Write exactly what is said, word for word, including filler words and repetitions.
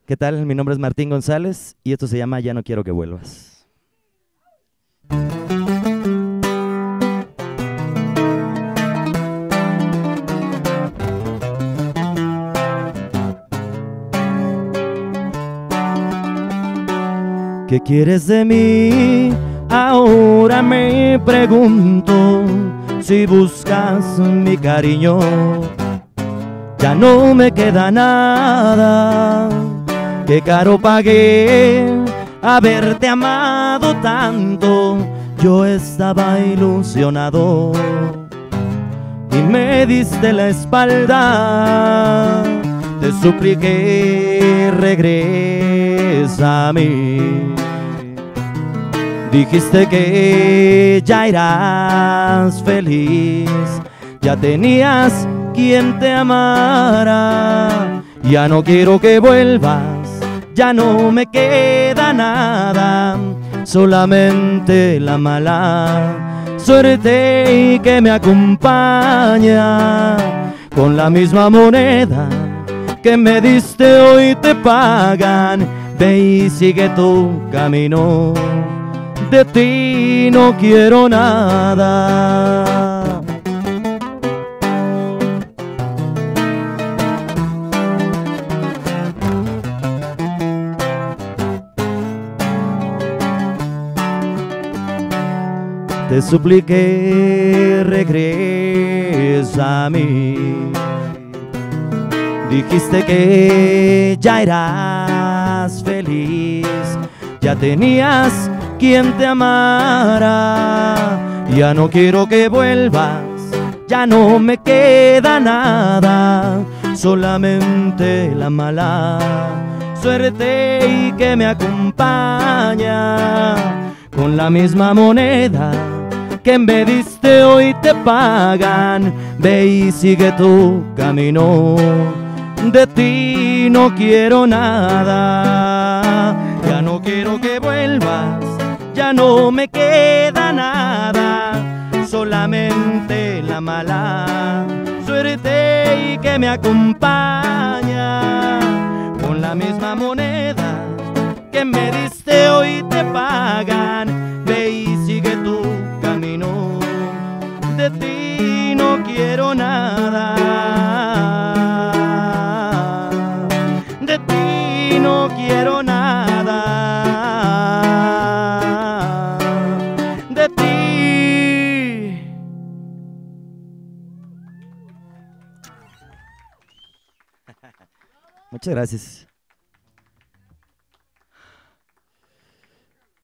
¿Qué tal? Mi nombre es Martín González y esto se llama Ya no quiero que vuelvas. ¿Qué quieres de mí? Ahora me pregunto. Si buscas mi cariño, ya no me queda nada. Qué caro pagué haberte amado tanto. Yo estaba ilusionado y me diste la espalda. Te supliqué, regresa a mí. Dijiste que ya irás feliz, ya tenías quien te amara. Ya no quiero que vuelvas, ya no me queda nada, solamente la mala suerte y que me acompaña. Con la misma moneda que me diste hoy te pagan. Ve y sigue tu camino, de ti no quiero nada. Te supliqué, regresa a mí. Dijiste que ya eras feliz, ya tenías quien te amara. Ya no quiero que vuelvas, ya no me queda nada, solamente la mala suerte y que me acompaña. Con la misma moneda que me diste hoy te pagan. Ve y sigue tu camino, de ti no quiero nada. Ya no quiero que vuelvas, ya no me queda nada, solamente la mala suerte y que me acompaña. Con la misma moneda que me diste hoy te pagan. Ve y sigue tu camino, de ti no quiero nada, de ti no quiero nada, de ti. Muchas gracias.